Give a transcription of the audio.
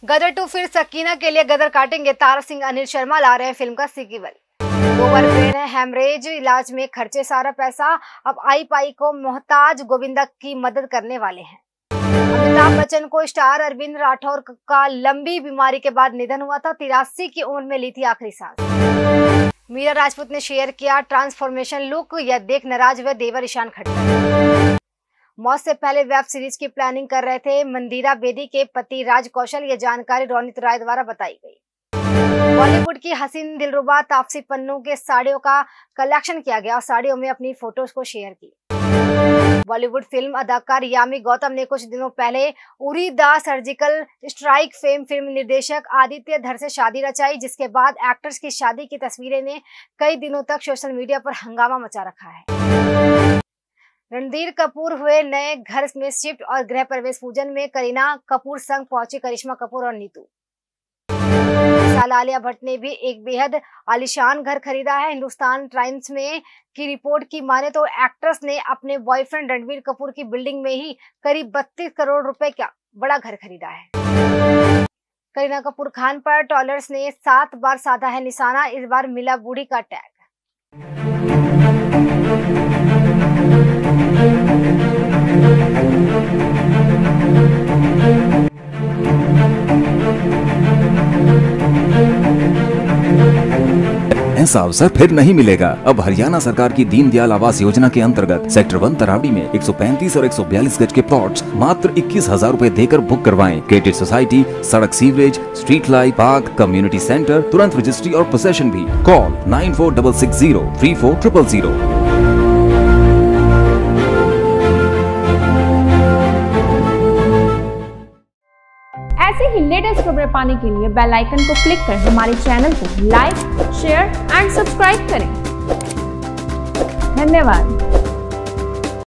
गदर 2 फिर सकीना के लिए गदर काटेंगे। तारा सिंह अनिल शर्मा ला रहे हैं फिल्म का सीक्वल। 2 बार ब्रेन हैमरेज इलाज में खर्चे सारा पैसा, अब आई पाई को मोहताज गोविंदा की मदद करने वाले हैं। अमिताभ बच्चन को स्टार अरविंद राठौर का लंबी बीमारी के बाद निधन हुआ था। 83 की उम्र में ली थी आखिरी सांस। मीरा राजपूत ने शेयर किया ट्रांसफॉर्मेशन लुक, यह देख नाराज हुए देवर ईशान खट्टर। मौत से पहले वेब सीरीज की प्लानिंग कर रहे थे मंदिरा बेदी के पति राज कौशल, ये जानकारी रोनित राय द्वारा बताई गई। बॉलीवुड की हसीन दिलरुबा तापसी पन्नू के साड़ियों का कलेक्शन किया गया और साड़ियों में अपनी फोटोज को शेयर की। बॉलीवुड फिल्म अदाकार यामी गौतम ने कुछ दिनों पहले Uri the surgical strike fame film निर्देशक आदित्य धर से शादी रचाई, जिसके बाद एक्टर्स की शादी की तस्वीरें ने कई दिनों तक सोशल मीडिया पर हंगामा मचा रखा है। रणधीर कपूर हुए नए घर में शिफ्ट और गृह प्रवेश पूजन में करीना कपूर संग पहुंची करिश्मा कपूर और नीतू। साल आलिया भट्ट ने भी एक बेहद आलीशान घर खरीदा है। हिंदुस्तान टाइम्स में की रिपोर्ट की माने तो एक्ट्रेस ने अपने बॉयफ्रेंड रणबीर कपूर की बिल्डिंग में ही करीब 32 करोड़ रुपए का बड़ा घर खरीदा है। करीना कपूर खान पर ट्रोलर्स ने 7 बार साधा है निशाना, इस बार मिला बूढ़ी का टैग। ऐसा अवसर फिर नहीं मिलेगा। अब हरियाणा सरकार की दीनदयाल आवास योजना के अंतर्गत सेक्टर 1 तरावड़ी में 135 और 142 गज के प्लॉट्स मात्र 21,000 रुपए देकर बुक करवाएं। क्रेडिट सोसाइटी, सड़क, sewerage, street light, park, community centre, तुरंत रजिस्ट्री और पोसेशन भी। कॉल 9466034000। ऐसे ही लेटेस्ट खबरें पाने के लिए बेल आइकन को क्लिक कर हमारे चैनल को लाइक, शेयर एंड सब्सक्राइब करें। धन्यवाद।